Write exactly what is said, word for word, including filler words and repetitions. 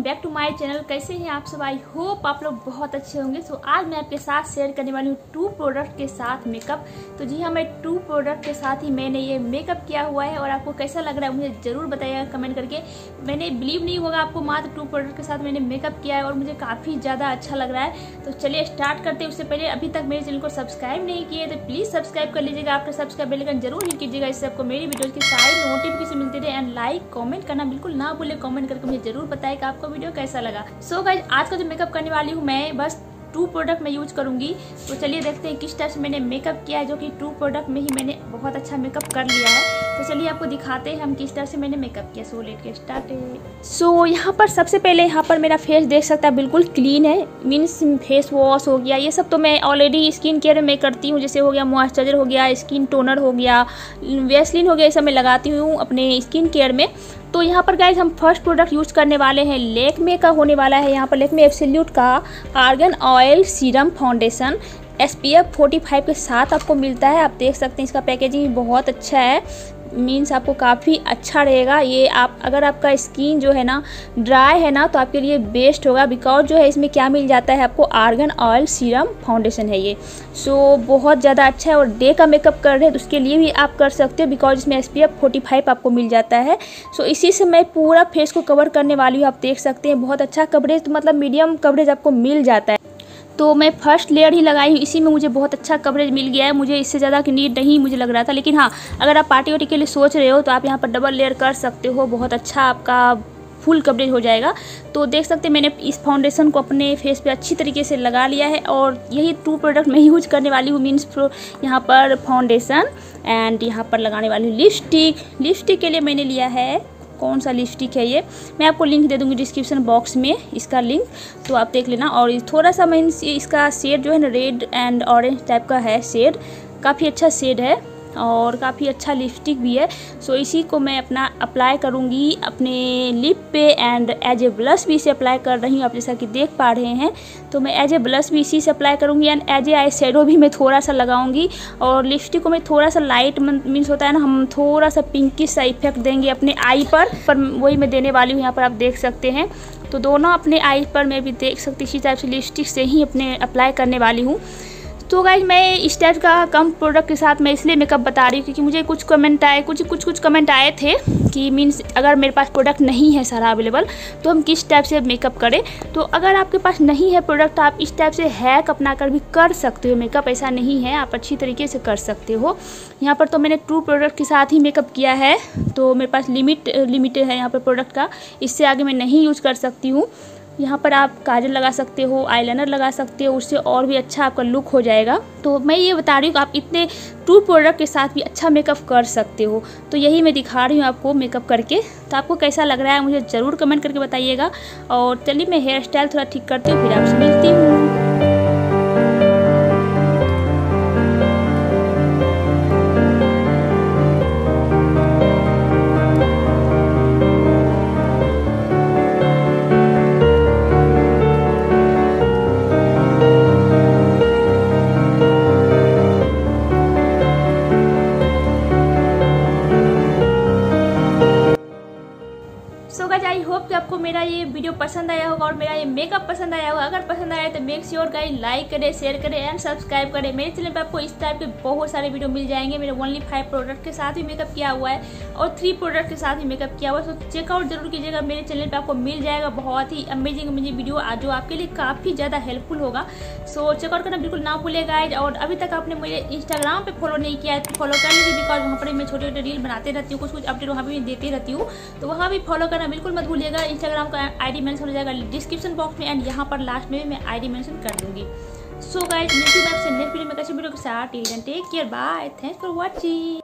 Back to my channel. कैसे हैं आप सब? आई होप आप लोग बहुत अच्छे होंगे। सो so, आज मैं आपके साथ शेयर करने वाली हूँ टू प्रोडक्ट के साथ मेकअप। तो जी हाँ, मैं टू प्रोडक्ट के साथ ही मैंने ये मेकअप किया हुआ है और आपको कैसा लग रहा है मुझे ज़रूर बताइएगा कमेंट करके। मैंने बिलीव नहीं होगा आपको, मात्र टू प्रोडक्ट के साथ मैंने मेकअप किया है और मुझे काफ़ी ज़्यादा अच्छा लग रहा है। तो चलिए स्टार्ट करते हैं। उससे पहले अभी तक मेरे चैनल को सब्सक्राइब नहीं किए तो प्लीज़ सब्सक्राइब कर लीजिएगा। आपका सब्सक्राइब बेल आइकन जरूर हिट कीजिएगा, इससे आपको मेरी वीडियोज़ की सारी नोटिफिकेशन मिलती रहे। एंड लाइक कमेंट करना बिल्कुल ना भूले, कमेंट करके मुझे जरूर बताएं कि आपको वीडियो कैसा लगा। सो so गाइस, आज का जो मेकअप करने वाली हूँ मैं बस टू प्रोडक्ट में यूज करूंगी। तो चलिए देखते हैं किस टाइप से मैंने मेकअप किया है, जो कि टू प्रोडक्ट में ही मैंने बहुत अच्छा मेकअप कर लिया है। तो चलिए आपको दिखाते हैं हम किस तरह से मैंने मेकअप किया। So let get started. So यहाँ पर सबसे पहले यहाँ पर मेरा फेस देख सकता है बिल्कुल क्लीन है, मीन्स फेस वॉश हो गया, ये सब तो मैं ऑलरेडी स्किन केयर में करती हूँ। जैसे हो गया मॉइस्चराइजर हो गया, स्किन टोनर हो गया, वैसलीन हो गया, ये सब मैं लगाती हूँ अपने स्किन केयर में। तो यहाँ पर गाइज हम फर्स्ट प्रोडक्ट यूज करने वाले हैं लैक्मे का होने वाला है। यहाँ पर लैक्मे एब्सोल्यूट का argan oil serum foundation S P F forty five के साथ आपको मिलता है। आप देख सकते हैं इसका पैकेजिंग बहुत अच्छा है, मीन्स आपको काफ़ी अच्छा रहेगा ये। आप अगर आपका स्किन जो है ना ड्राई है ना तो आपके लिए बेस्ट होगा, बिकॉज जो है इसमें क्या मिल जाता है आपको, आर्गन ऑयल सीरम फाउंडेशन है ये। सो so, बहुत ज़्यादा अच्छा है। और डे का मेकअप कर रहे हैं तो उसके लिए भी आप कर सकते हो, बिकॉज इसमें S P F forty five आपको मिल जाता है। सो so, इसी से मैं पूरा फेस को कवर करने वाली हूँ। आप देख सकते हैं बहुत अच्छा कवरेज, तो मतलब मीडियम कवरेज आपको मिल जाता है। तो मैं फर्स्ट लेयर ही लगाई हूँ, इसी में मुझे बहुत अच्छा कवरेज मिल गया है। मुझे इससे ज़्यादा की नीड नहीं मुझे लग रहा था, लेकिन हाँ अगर आप पार्टी वार्टी के लिए सोच रहे हो तो आप यहाँ पर डबल लेयर कर सकते हो, बहुत अच्छा आपका फुल कवरेज हो जाएगा। तो देख सकते हैं मैंने इस फाउंडेशन को अपने फेस पे अच्छी तरीके से लगा लिया है और यही टू प्रोडक्ट मैं यूज करने वाली हूँ। मीन्स यहाँ पर फाउंडेशन एंड यहाँ पर लगाने वाली हूँ लिपस्टिक। लिपस्टिक के लिए मैंने लिया है, कौन सा लिपस्टिक है ये मैं आपको लिंक दे दूंगी डिस्क्रिप्शन बॉक्स में, इसका लिंक तो आप देख लेना। और थोड़ा सा मीन्स इसका शेड जो है ना रेड एंड ऑरेंज टाइप का है शेड, काफ़ी अच्छा शेड है और काफ़ी अच्छा लिपस्टिक भी है। सो इसी को मैं अपना अप्लाई करूँगी अपने लिप पे एंड एज ए ब्लश भी इसे अप्लाई कर रही हूँ, आप जैसा कि देख पा रहे हैं। तो मैं एज ए ब्लश भी इसी से अप्लाई करूँगी and as a eye shadow भी मैं थोड़ा सा लगाऊंगी। और लिपस्टिक को मैं थोड़ा सा लाइट मीन्स होता है ना, हम थोड़ा सा पिंकी सा इफेक्ट देंगे अपने आई पर पर वही मैं देने वाली हूँ। यहाँ पर आप देख सकते हैं, तो दोनों अपने आई पर मैं भी देख सकती इसी टाइप से लिपस्टिक से ही अपने अप्लाई करने वाली हूँ। तो गाइज मैं इस टाइप का कम प्रोडक्ट के साथ मैं इसलिए मेकअप बता रही हूँ क्योंकि मुझे कुछ कमेंट आए कुछ कुछ कुछ कमेंट आए थे कि मीन्स अगर मेरे पास प्रोडक्ट नहीं है सारा अवेलेबल तो हम किस टाइप से मेकअप करें। तो अगर आपके पास नहीं है प्रोडक्ट तो आप इस टाइप से हैक अपना कर भी कर सकते हो मेकअप, ऐसा नहीं है, आप अच्छी तरीके से कर सकते हो। यहाँ पर तो मैंने टू प्रोडक्ट के साथ ही मेकअप किया है, तो मेरे पास लिमिट लिमिटेड है यहाँ पर प्रोडक्ट का, इससे आगे मैं नहीं यूज कर सकती हूँ। यहाँ पर आप काजल लगा सकते हो, आईलाइनर लगा सकते हो, उससे और भी अच्छा आपका लुक हो जाएगा। तो मैं ये बता रही हूँ कि आप इतने टू प्रोडक्ट के साथ भी अच्छा मेकअप कर सकते हो। तो यही मैं दिखा रही हूँ आपको मेकअप करके। तो आपको कैसा लग रहा है मुझे ज़रूर कमेंट करके बताइएगा। और चलिए मैं हेयर स्टाइल थोड़ा ठीक करती हूँ, फिर आपसे मिलती हूँ। सो गाइस, आई होप कि आपको मेरा ये वीडियो पसंद आया होगा और मेरा ये मेकअप पसंद आया होगा। अगर पसंद आया तो मेक श्योर गाइस लाइक करें, शेयर करें एंड सब्सक्राइब करें। मेरे चैनल पे आपको इस टाइप के बहुत सारे वीडियो मिल जाएंगे। मेरे ओनली फाइव प्रोडक्ट के साथ भी मेकअप किया हुआ है और थ्री प्रोडक्ट के साथ भी मेकअप किया हुआ है। सो चेकआउट जरूर कीजिएगा, मेरे चैनल पर आपको मिल जाएगा बहुत ही अमेजिंग अमेजिंग वीडियो जो आपके लिए काफ़ी ज़्यादा हेल्पफुल होगा। सो चेकआउट करना बिल्कुल ना भूलिएगा गाइस। और अभी तक आपने मुझे इंस्टाग्राम पर फॉलो नहीं किया है तो फॉलो कर लीजिए, बिकॉज वहाँ पर मैं छोटे छोटे रील बनाते रहती हूँ, कुछ कुछ अपडेट वहाँ पर देती रहती हूँ, तो वहाँ भी फॉलो करना बिल्कुल मत भूलिएगा। इंस्टाग्राम का आईडी मेंशन हो जाएगा डिस्क्रिप्शन बॉक्स में एंड यहाँ पर लास्ट में मैं आईडी मेंशन कर दूंगी। सो गाइस, मिलती हूँ मैं आपसे नेक्स्ट वीडियो में कैसे वीडियो के साथ। Till then take care, bye, thanks for watching.